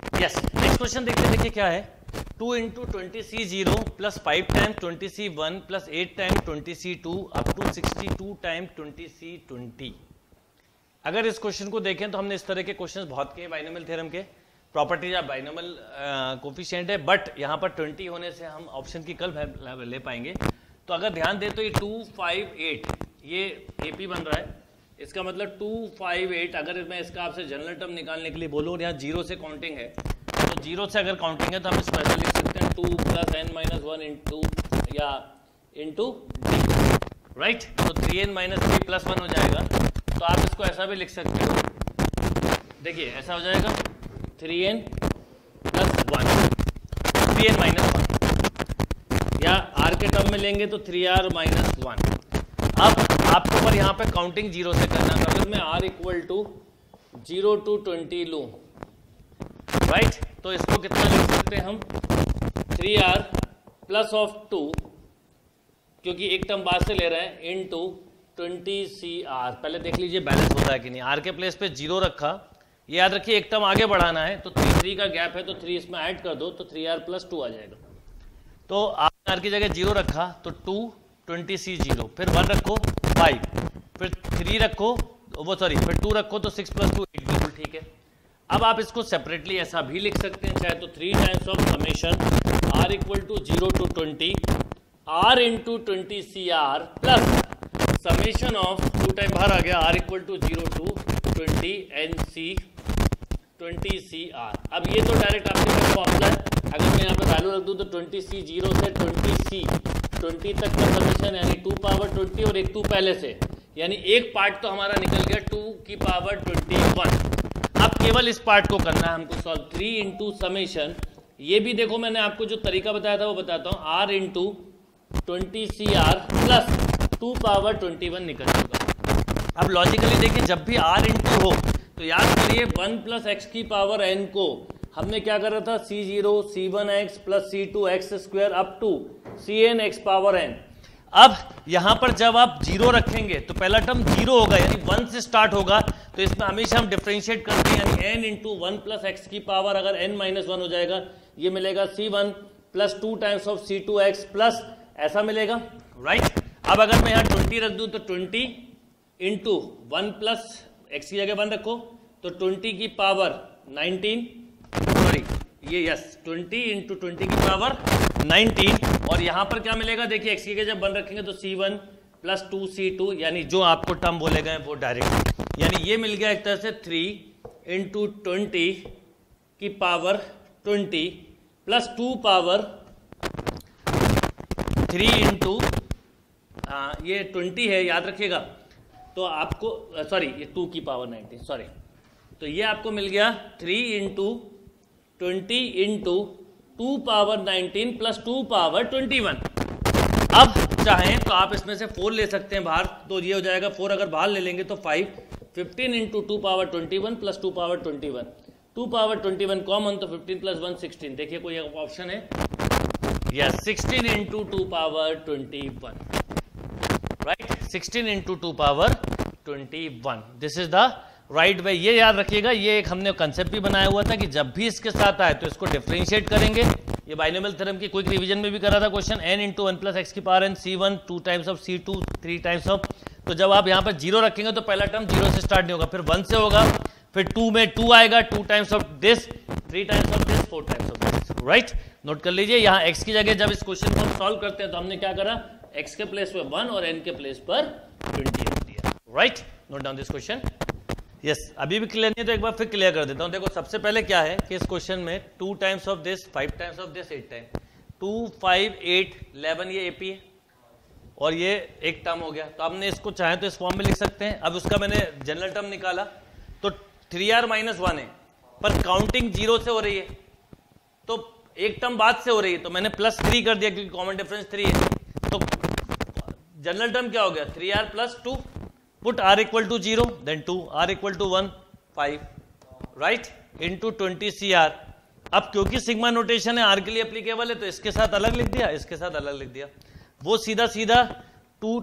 Yes, next question देखिए क्या है। 2 into 20C0 plus 5 time 20C1 plus 8 time 20C2 up to 62 time 20C20। अगर इस क्वेश्चन को देखें तो हमने इस तरह के क्वेश्चंस बहुत किए बाइनोमियल थ्योरम के, प्रॉपर्टीज ऑफ बाइनोमियल कोफिशिएंट है, बट यहाँ पर 20 होने से हम ऑप्शन की कल ले पाएंगे। तो अगर ध्यान दे तो ये 2, 5, 8 ये AP बन रहा है, इसका मतलब 2, 5, 8। अगर मैं इसका आपसे जनरल टर्म निकालने के लिए बोलूँ और यहाँ 0 से काउंटिंग है, तो 0 से अगर काउंटिंग है तो हम इसको ऐसा लिख सकते हैं 2 प्लस n माइनस 1 इंटू या इंटू डी, राइट। तो 3n माइनस 3 प्लस 1 हो जाएगा। तो आप इसको ऐसा भी लिख सकते हो, देखिए ऐसा हो जाएगा 3n प्लस 1, 3n माइनस 1, या r के टर्म में लेंगे तो 3r माइनस 1। अब आपको पर यहाँ पे काउंटिंग 0 से करना है। अगर मैं r इक्वल टू 0 to 20 लूँ, राइट, तो इसको कितना लिख सकते हैं हम 3r प्लस ऑफ 2, क्योंकि एक टर्म बाद से ले रहे हैं, इनटू 20cr। पहले देख लीजिए बैलेंस होता है कि नहीं। r के प्लेस पे 0 रखा, ये याद रखिए एक टर्म आगे बढ़ाना है, तो 3 का गैप है तो 3 इसमें ऐड कर दो तो 3r प्लस 2 आ जाएगा। तो r की जगह 0 रखा तो 2 20c0, फिर 1 रखो 5, फिर 3 रखो वो सॉरी फिर 2 रखो तो 6 प्लस 2 8, बिल्कुल ठीक है। अब आप इसको सेपरेटली ऐसा भी लिख सकते हैं, चाहे तो 3 times of summation r equal to 0 to 20 r into 20cr plus summation of 2 time बाहर आ गया r equal to 0 to 20 20cr। अब ये तो डायरेक्ट आपके पास फॉर्मूला है। अगर मैं यहाँ पे वैल्यू रख दूँ तो 20c0 से 20c20 तक का समेशन, यानी 2 पावर 20 और एक 2 पहले से, यानी एक पार्ट तो हमारा निकल गया 2 की पावर 21। अब केवल इस पार्ट को करना है हमको सॉल्व। 3 इंटू समेशन, ये भी देखो मैंने आपको जो तरीका बताया था वो बताता हूँ, r into 20cr plus 2 power 21 निकल चुका। अब लॉजिकली देखिए, जब भी r इंटू हो तो याद करिए 1 प्लस एक्स की पावर n को हमने क्या कर रहा था, c0 c1x plus c2x square up to cn x power n। अब यहां पर जब आप 0 रखेंगे तो पहला टर्म 0 होगा, यानी 1 से स्टार्ट होगा, तो इसमें हमेशा हम डिफरेंशिएट करते हैं, यानी n इंटू 1 प्लस एक्स की पावर अगर n माइनस 1 हो जाएगा, ये मिलेगा c1 plus 2 times of c2x plus ऐसा मिलेगा, राइट। अब अगर मैं यहाँ 20 रख दूं तो 20 इंटू 1 प्लस एक्स की जगह 1 रखो तो 20 की पावर 19, सॉरी ये यस 20 इंटू 20 की पावर 19, और यहाँ पर क्या मिलेगा देखिए, एक्स की जगह जब 1 रखेंगे तो c1 प्लस 2c2, यानी जो आपको टर्म बोले गए वो डायरेक्ट, यानी ये मिल गया एक तरह से 3 इंटू 20 की पावर 20 प्लस 2 पावर 3 इंटू ये 20 है याद रखिएगा, तो आपको सॉरी ये 2 की पावर 19, सॉरी, तो ये आपको मिल गया 3 into 20 into 2 power 19 plus 2 power 21। अब चाहें तो आप इसमें से 4 ले सकते हैं बाहर, तो ये हो जाएगा 4 अगर बाहर ले लेंगे तो 5, 15 into 2 power 21 plus 2 power 21, 2 power 21 कॉमन तो 15 प्लस 1 16। देखिए कोई ऑप्शन है, yes 16 into 2 power 21, right, 16 into 2 power 21, this is the right way. ये याद रखिएगा, ये एक हमने कंसेप्ट भी बनाया हुआ था कि जब भी इसके साथ आए तो इसको डिफरेंशिएट करेंगे। ये बाइनोमियल थ्योरम की क्विक रिवीजन में भी करा था question, n into 1 plus x की power n, c1 2 times of c2 3 times of, तो जब आप यहाँ पर 0 रखेंगे तो पहला टर्म 0 से स्टार्ट नहीं होगा, फिर 1 से होगा, फिर 2 में 2 आएगा, 2 times of this, 3 times of this, 4 times of this, right. Note कर लीजिए, यहाँ x की जगह जब इस क्वेश्चन को हम सॉल्व करते हैं तो हमने क्या करा, x के प्लेस पर 1 और n के प्लेस पर 20 रख दिया, right. Note down this question, yes अभी भी क्लियर नहीं है तो एक बार फिर क्लियर कर देता हूं। देखो सबसे पहले क्या है कि इस क्वेश्चन में 2 times of this, 5 times of this, 8 time, 2 5 8 11 ये AP है और ये एक टर्म हो गया, तो आपने इसको चाहे तो इस फॉर्म में लिख सकते हैं। अब उसका मैंने जनरल टर्म निकाला तो 3r माइनस 1 है, पर काउंटिंग 0 से हो रही है तो एक टर्म बाद से हो रही है, तो मैंने प्लस 3 कर दिया क्योंकि कॉमन डिफरेंस 3 है। तो जनरल टर्म क्या हो गया, 3r plus 2, put r equal to 0 then 2, r equal to 1 5, right, into 20cr। अब क्योंकि सिग्मा नोटेशन है r के लिए एप्लीकेबल है तो इसके साथ अलग लिख दिया, इसके साथ अलग लिख दिया, वो सीधा सीधा 2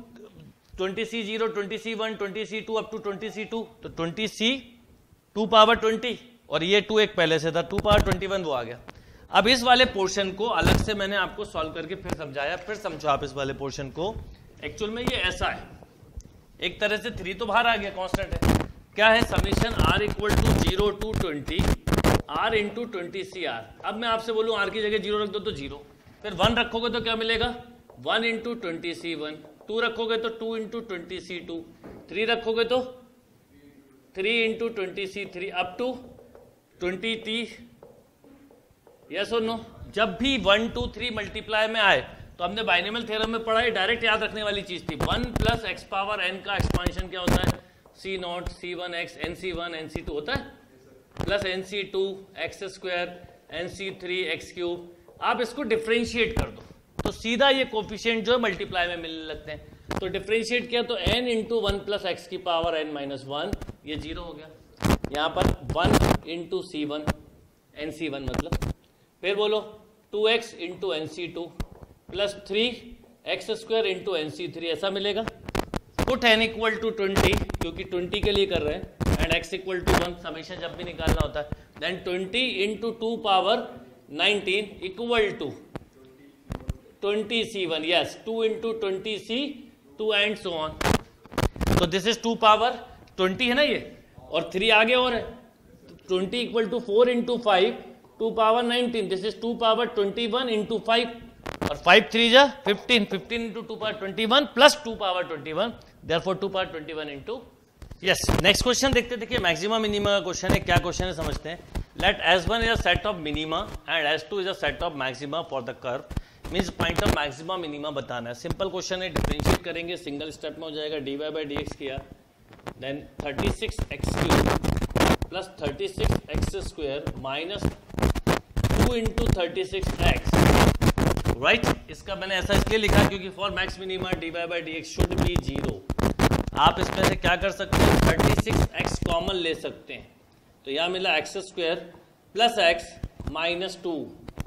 20c0 20c1 20c2 up to 20c2, तो 20c 2 पावर 20 और ये 2 एक पहले से था, 2 पावर 21 वो आ गया। अब इस वाले पोर्शन को अलग से मैंने आपको सॉल्व करके फिर समझाया, फिर समझो आप इस वाले पोर्शन को। एक्चुअल में ये ऐसा है, एक तरह से 3 तो बाहर आ गया, कांस्टेंट है, क्या है summation r equal to 0 to 20 r into 20cr। अब मैं आपसे बोलूं r की जगह 0 रख दो तो 0, फिर 1 रखोगे तो क्या मिलेगा 1 इंटू 20c1, 2 रखोगे तो 2 इंटू 20c2, 3 रखोगे तो 3 into 20c3 up to 20t। Yes और नो? जब भी 1 2 3 मल्टीप्लाई में आए तो हमने बाइनोमियल थ्योरम में पढ़ा है, डायरेक्ट याद रखने वाली चीज थी। 1 प्लस एक्स पावर n का एक्सपांशन क्या होता है, c0 c1x nc1 nc2 होता है, plus nc2 x square nc3 x cube. आप इसको डिफ्रेंशिएट कर दो तो सीधा ये कोफिशिएंट जो है मल्टीप्लाई में मिलने लगते हैं। तो डिफ्रेंशिएट किया तो n इंटू 1 प्लस एक्स की पावर n माइनस 1, ये 0 हो गया। यहाँ पर 1 इंटू c1 nc1 मतलब, फिर बोलो 2x into nc2 plus 3x square into nc3, ऐसा मिलेगा। पुट n इक्वल टू 20 क्योंकि 20 के लिए कर रहे हैं, एंड x इक्वल टू 1 हमेशा जब भी निकालना होता है, then 20 into 2 power 19 equal to 20c1, yes 2 into 20c2 and so on. तो दिस इज 2 पावर 20 है ना ये, और 3 आगे और है, 20 equal to 4 into 5 2 power 19, this is 2 power 21 into 5, और 5 3 जा 15, 15 into 2 power 21 plus 2 power 21, therefore 2 power 21 into. Yes, next question देखते, देखिए मैक्सिमा मिनिमा का क्वेश्चन है। क्या क्वेश्चन है समझते हैं। Let S1 is a set of minima and S2 is a set of maxima for the curve, means point of maxima minima बताना है। सिंपल क्वेश्चन है, डिफरेंशिएट करेंगे, सिंगल स्टेप में हो जाएगा, dy बाई dx किया, then 36x³ plus 36x square minus 2 into 36x, right. इसका मैंने ऐसा इसलिए लिखा क्योंकि for max minima dy by dx should be 0। आप इसमें से क्या कर सकते हैं, 36x कॉमन ले सकते हैं, तो यहां मिला x square plus x minus 2,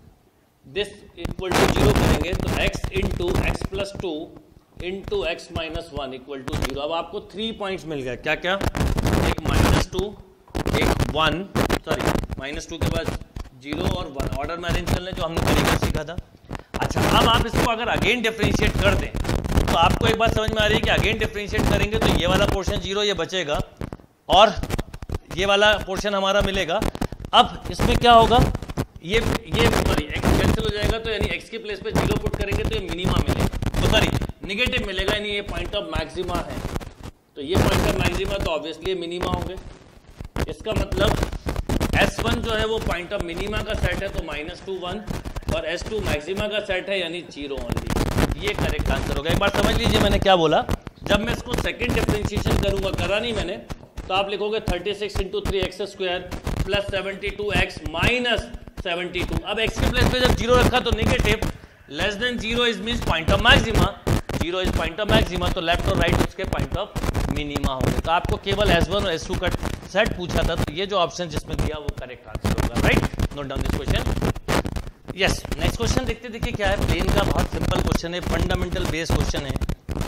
this equal to 0 करेंगे तो x into x plus 2 into x minus 1 equal to 0। अब आपको 3 पॉइंट्स मिल गए, क्या क्या, एक -2, एक 1, सॉरी -2 के बाद 0 और 1, ऑर्डर में अरेंज करने जो हमने तरीका सीखा था। अच्छा, अब आप इसको अगर अगेन डिफरेंशिएट कर दें तो आपको एक बात समझ में आ रही है कि अगेन डिफरेंशिएट करेंगे तो ये वाला पोर्शन 0 ये बचेगा और ये वाला पोर्शन हमारा मिलेगा। अब इसमें क्या होगा, ये सॉरी x कैंसिल हो जाएगा, तो यानी x के प्लेस पे 0 पुट करेंगे तो ये मिनिमा मिलेगा, तो सॉरी निगेटिव मिलेगा, यानी ये पॉइंट ऑफ मैक्सिमा है, तो ये पॉइंट ऑफ मैक्सिमा तो ऑब्वियसली मिनिमा होंगे। इसका मतलब S1 जो है वो पॉइंट ऑफ मिनिमा का सेट है, तो -2 1, और S2 मैक्सिमा का सेट है यानी 0 ओनली। ये करेक्ट आंसर होगा। एक बार समझ लीजिए मैंने क्या बोला। जब मैं इसको सेकंड डिफरेंशिएशन करूंगा, करा नहीं मैंने, तो आप लिखोगे 36 into 3x square plus 72x minus 72। अब x के प्लेस पे जब 0 रखा तो negative, less than 0 is means point of maxima, 0 is point of maxima, तो लेफ्ट और राइट उसके पॉइंट ऑफ मिनिमा होंगे। तो आपको केवल S1 और S2 का सेट पूछा था, तो ये जो ऑप्शन जिसमें दिया वो करेक्ट आंसर होगा, right. Note down this question. Yes, next question देखते, देखिए क्या है। प्लेन का बहुत सिंपल क्वेश्चन है, फंडामेंटल बेस क्वेश्चन है।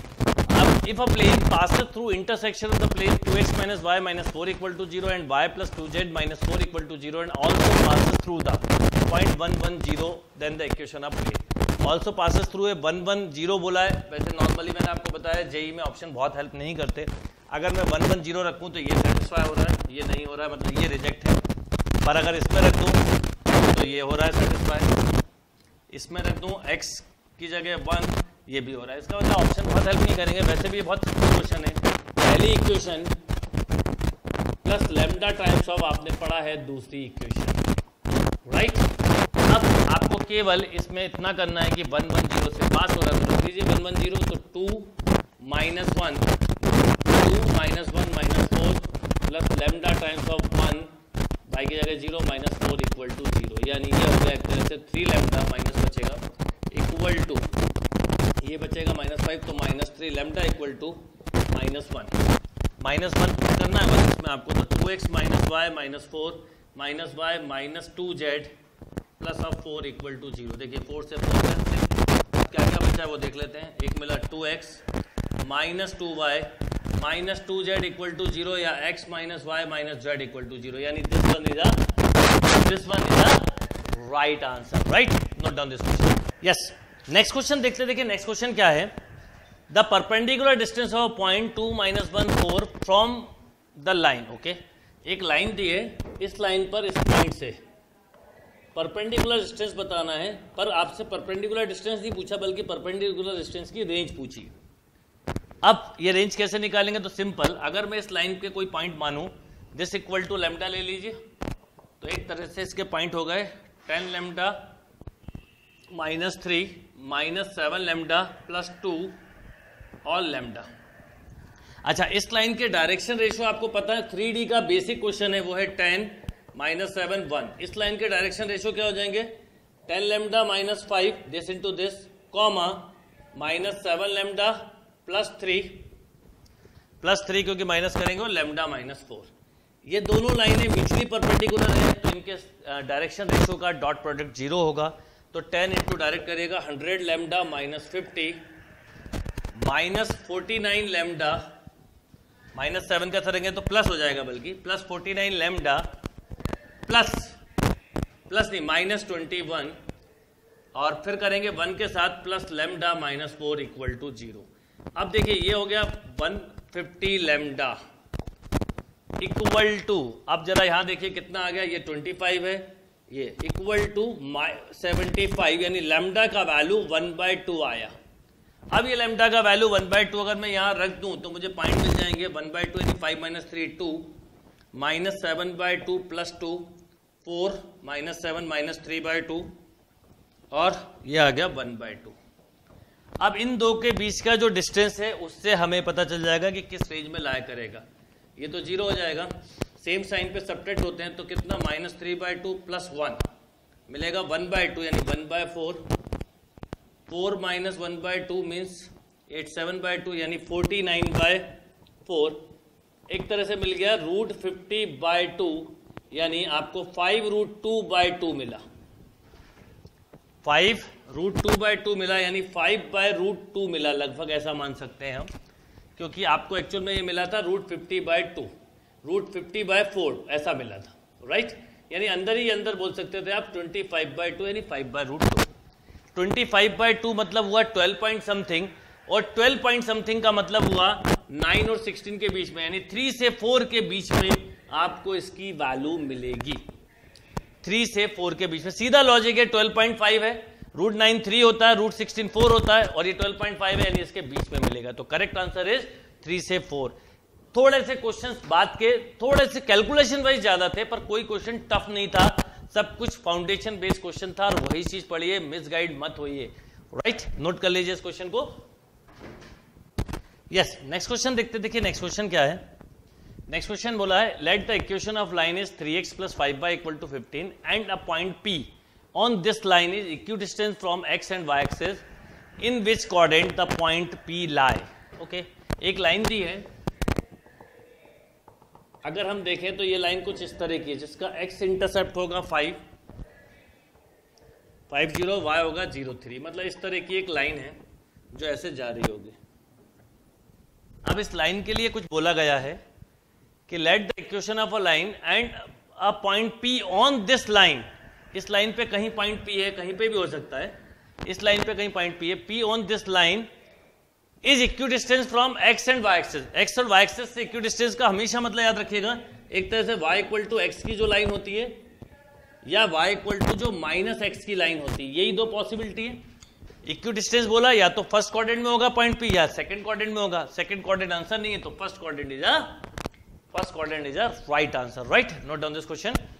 अब if a plane passes through intersection of the plane 2x minus y minus 4 equal to 0 and y plus 2z minus 4 equal to 0 and also passes through the point 1 1 0, then the equation of plane also passes through a 1 1 0 बोला है। वैसे normally मैंने आपको बताया JEE में option बहुत help नहीं करते। अगर मैं 1 1 0 रखूँ तो ये सेटिस्फाई हो रहा है, ये नहीं हो रहा है, मतलब ये रिजेक्ट है। पर अगर इसमें रख दूँ तो ये हो रहा है सेटिस्फाई, इसमें रख दूँ x की जगह 1, ये भी हो रहा है। इसका मतलब ऑप्शन बहुत हेल्प नहीं करेंगे। वैसे भी ये बहुत सिंपल क्वेश्चन है। पहली equation plus lambda times of आपने पढ़ा है दूसरी इक्वेशन, राइट। अब आपको केवल इसमें इतना करना है कि 1 1 0 से पास हो रहा है, तो लिख लीजिए 1 1 0, तो 2 minus 1 2 minus 1 minus 4 plus lambda times of 1 by की जगह 0 माइनस 4 इक्वल टू 0, यानी ये हो गया एक तरह से 3 लैम्डा माइनस बचेगा इक्वल टू, ये बचेगा -5, तो -3 लैम्डा इक्वल टू -1 करना है बस इसमें आपको, तो 2x minus y minus 4 minus y minus 2z plus of 4 equal to 0। देखिए 4 से 4 कैंसिल, क्या क्या बचा है वो देख लेते हैं। एक मिला 2x minus 2y -2z equal to 0 या x minus y minus z equal to 0, यानी this one is a right answer, right? Note down this question. Yes, next question देखिए नेक्स्ट क्वेश्चन क्या है. The perpendicular distance of point 2 - 1 4 from the line. Okay, एक line दी है, इस line पर इस पॉइंट से परपेंडिकुलर डिस्टेंस बताना है, पर आपसे परपेंडिकुलर डिस्टेंस नहीं पूछा बल्कि परपेंडिकुलर डिस्टेंस की रेंज पूछी. अब ये रेंज कैसे निकालेंगे? तो सिंपल, अगर मैं इस लाइन के कोई पॉइंट मानूं, दिस इक्वल टू लैम्डा ले लीजिए, तो एक तरह से इसके पॉइंट हो गए 10 लैम्डा -3 -7 लैम्डा +2 और लैम्डा. अच्छा, इस लाइन के डायरेक्शन रेशियो आपको पता है, 3D का बेसिक क्वेश्चन है, वो है 10 -7 1. इस लाइन के डायरेक्शन रेशियो क्या हो जाएंगे? 10 lambda -5 this into this, comma -7 lambda +3 क्योंकि माइनस करेंगे और लैम्डा -4. ये दोनों लाइनें म्यूचुअली परपेंडिकुलर हैं, तो इनके डायरेक्शन रेशियो का डॉट प्रोडक्ट 0 होगा. तो 10 इंटू डायरेक्ट करेगा 100 लैम्डा -50 -49 लैम्डा, -7 का करेंगे तो प्लस हो जाएगा, बल्कि +49 लैम्डा प्लस नहीं -21, और फिर करेंगे 1 के साथ प्लस लैम्डा -4 इक्वल टू 0. अब देखिए ये हो गया 150 लैम्डा इक्वल टू, अब जरा यहां देखिए कितना आ गया, ये 25 है, ये इक्वल टू 75, यानी लैम्डा का वैल्यू 1/2 आया. अब ये लैम्डा का वैल्यू 1/2 अगर मैं यहां रख दूं तो मुझे पॉइंट मिल जाएंगे 1/2 यानी 5 - 3 2 -7/2 +2 4 -7 -3/2 और ये आ गया 1/2. अब इन दो के बीच का जो डिस्टेंस है उससे हमें पता चल जाएगा कि किस रेंज में लाया करेगा. ये तो 0 हो जाएगा, सेम साइन पे सब्ट्रैक्ट होते हैं, तो कितना -3/2 + 1 मिलेगा 1/2 यानी 1/4. 4 - 1/2 मीन्स 87/2 यानी 49/4. एक तरह से मिल गया √50/2, यानी आपको 5√2/2 मिला. 5√2/2 मिला, यानी 5/√2 मिला, लगभग ऐसा मान सकते हैं हम, क्योंकि आपको एक्चुअल में ये मिला था √50/2, √50/4 ऐसा मिला था, राइट? यानी अंदर ही अंदर बोल सकते थे आप 25/2 यानी 5/√2. 25/2 मतलब हुआ 12 पॉइंट समथिंग, और 12 पॉइंट समथिंग का मतलब हुआ 9 और 16 के बीच में, यानी 3 से 4 के बीच में आपको इसकी वैल्यू मिलेगी. 3 से 4 के बीच में, सीधा लॉजिक है. 12.5 है, √9 3 होता है, √16 4 होता है, और ये 12.5 है, यानी इसके बीच में मिलेगा. तो करेक्ट आंसर इज 3 से 4. थोड़े से क्वेश्चंस बात के थोड़े से कैलकुलेशन वाइज ज्यादा थे, पर कोई क्वेश्चन टफ नहीं था, सब कुछ फाउंडेशन बेस्ड क्वेश्चन था, और वही चीज पढ़िए, मिसगाइड मत होइए, राइट? नोट कर लीजिए इस क्वेश्चन को. यस, नेक्स्ट क्वेश्चन देखिए नेक्स्ट क्वेश्चन क्या है. नेक्स्ट क्वेश्चन बोला है, let the equation of line is 3x + 5y = 15 and a point P on this line is equidistant from x and y axis, in which coordinate the point P lie. Okay, एक line दी है, अगर हम देखें तो ये line कुछ इस तरह की है, जिसका x इंटरसेप्ट होगा 5 0, y होगा 0 3, मतलब इस तरह की एक लाइन है जो ऐसे जा रही होगी. अब इस लाइन के लिए कुछ बोला गया है कि let the equation of a line and a point P on this line. इस लाइन पे कहीं पॉइंट P है, कहीं पे भी हो सकता है, इस लाइन पे कहीं पॉइंट P है. P on this line is equidistance from x and y axis. x और y एक्सिस से इक्विडिस्टेंस का हमेशा मतलब याद रखिएगा, एक तरह से y = x की जो लाइन होती है, या y = जो -x की लाइन होती है, यही दो पॉसिबिलिटी है. इक्विडिस्टेंस बोला या तो फर्स्ट क्वाड्रेंट में होगा पॉइंट P, या सेकंड क्वाड्रेंट में होगा. सेकंड क्वाड्रेंट आंसर नहीं है, तो first quadrant is a right answer, right? Note down this question.